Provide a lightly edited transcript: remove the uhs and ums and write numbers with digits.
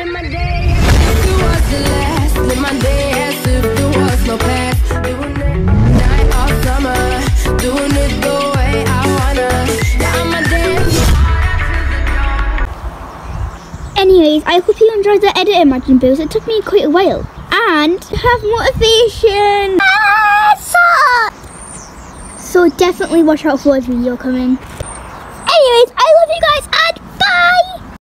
Live my day as if it was the last. Live my day as if there was no past. Doing it night all summer. Doing it the way I wanna. Yeah, I'm a dance. Anyways, I hope you enjoyed the edit, Imagine Bills. It took me quite a while. And to have motivation. So definitely watch out for a video coming.